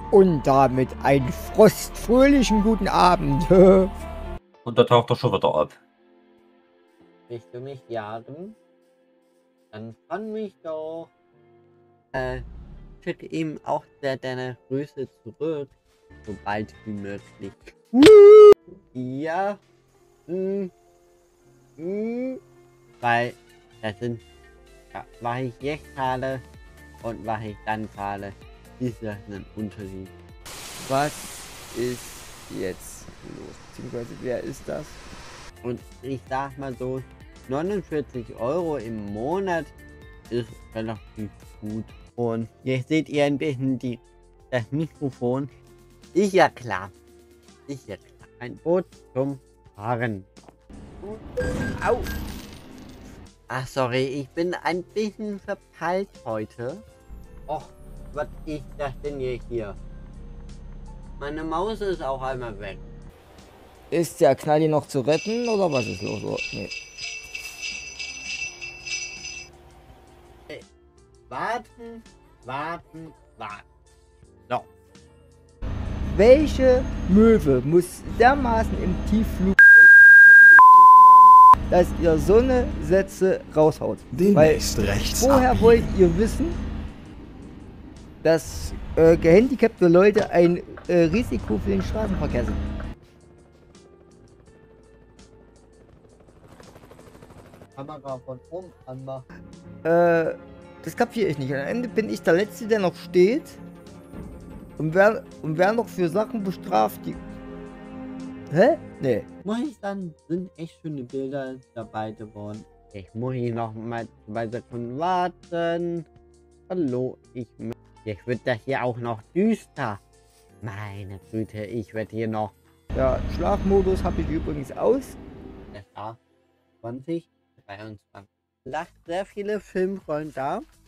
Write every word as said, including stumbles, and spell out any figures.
Und damit einen frostfröhlichen guten Abend. Und da taucht er schon wieder ab. Willst du mich jagen? Dann fang mich doch. Äh, schick ihm auch der deine Grüße zurück, sobald wie möglich. Ja. Hm. Hm. Weil das sind, ja, was ich jetzt zahle und was ich dann zahle, ist das ein Unterschied. Was ist jetzt los? Beziehungsweise wer ist das? Und ich sag mal so, neunundvierzig Euro im Monat ist relativ gut. Und jetzt seht ihr ein bisschen die, das Mikrofon. Ist ja klar. Ist ja klar. Ein Boot zum Fahren. Au! Ach, sorry, ich bin ein bisschen verpeilt heute. Och, was ist das denn hier? Meine Maus ist auch einmal weg. Ist der Knalli noch zu retten oder was ist los? Oh, nee. Hey, warten, warten, warten. So. Welche Möwe muss dermaßen im Tiefflug, dass ihr so eine Sätze raushaut? Demnächst rechts Woher abbiegen. wollt ihr wissen, dass äh, gehandicapte Leute ein äh, Risiko für den Straßenverkehr sind? Kamera von oben anmachen. Äh, das kapiere ich nicht. Am Ende bin ich der Letzte, der noch steht. Und wer, und wer noch für Sachen bestraft, die... Hä? Nee. Muss ich sagen, sind echt schöne Bilder dabei geworden. Ich muss hier noch mal zwei Sekunden warten. Hallo, ich... Jetzt wird das hier auch noch düster. Meine Güte, ich werde hier noch... Ja, Schlafmodus habe ich übrigens aus. S A zwanzig, dreiundzwanzig. Lasst sehr viele Filmrollen da.